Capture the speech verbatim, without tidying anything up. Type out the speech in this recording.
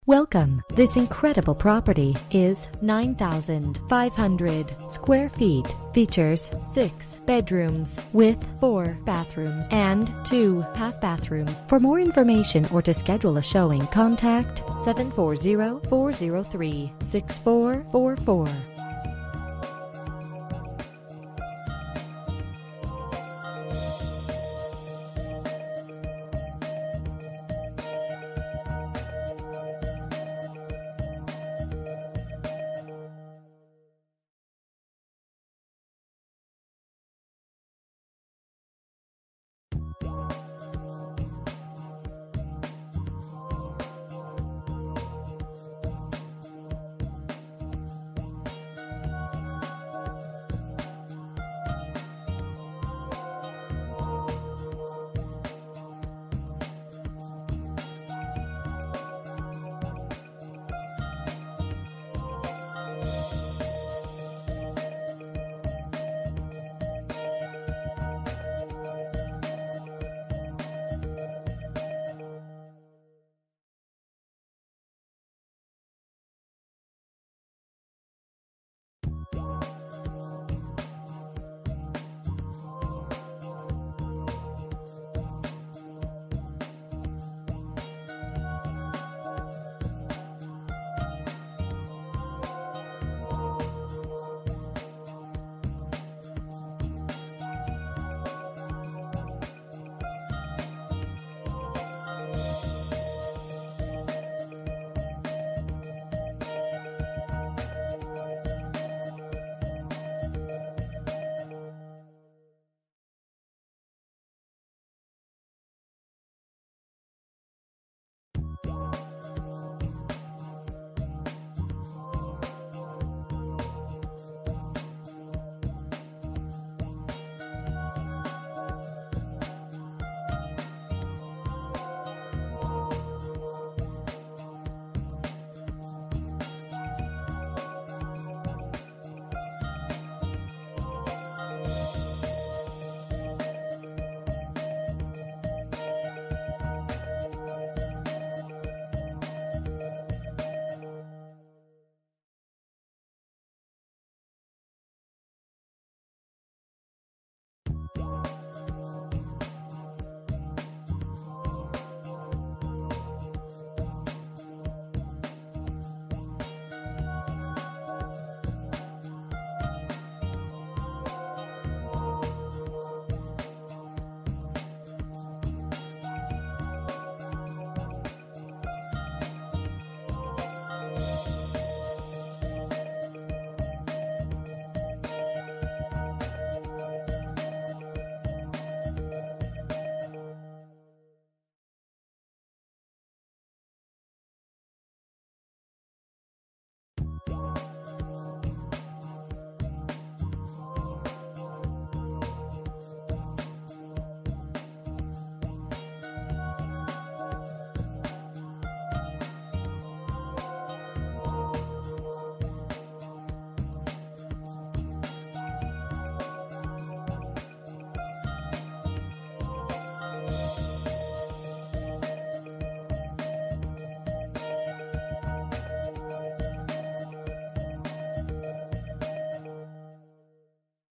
Welcome. This incredible property is nine thousand five hundred square feet. Features six bedrooms with four bathrooms and two half bathrooms. For more information or to schedule a showing, contact seven four zero, four zero three, six four four four.